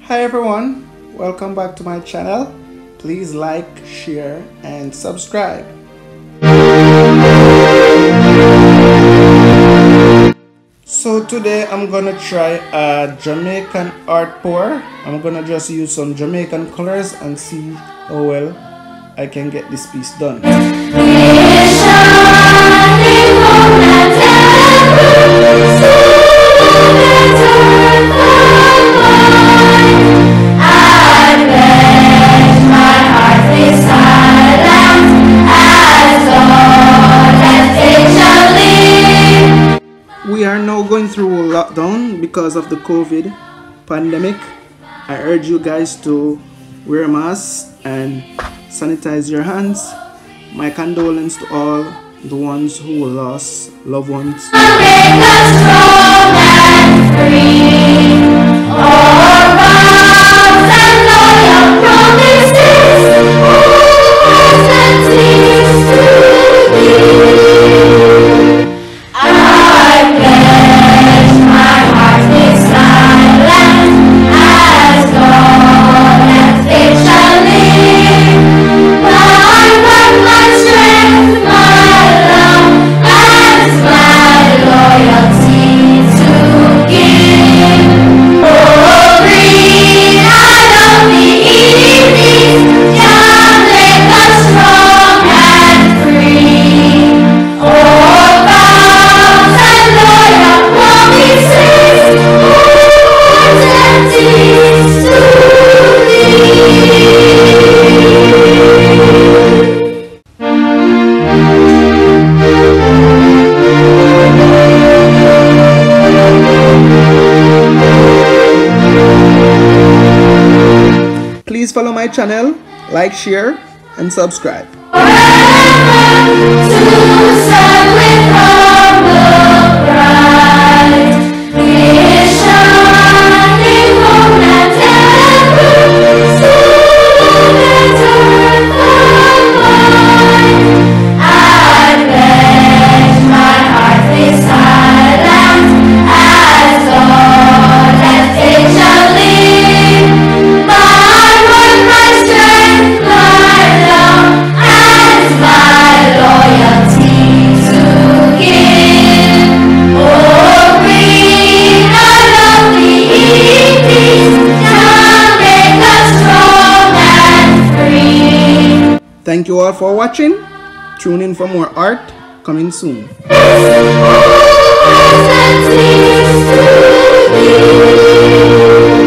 Hi everyone, welcome back to my channel. Please like, share and subscribe. So today I'm gonna try a Jamaican art pour. I'm gonna just use some Jamaican colors and see how well I can get this piece done. We are now going through a lockdown because of the COVID pandemic. I urge you guys to wear masks and sanitize your hands. My condolence to all the ones who lost loved ones. Please follow my channel, like, share, and subscribe. Thank you all for watching. Tune in for more art coming soon. Sanitise.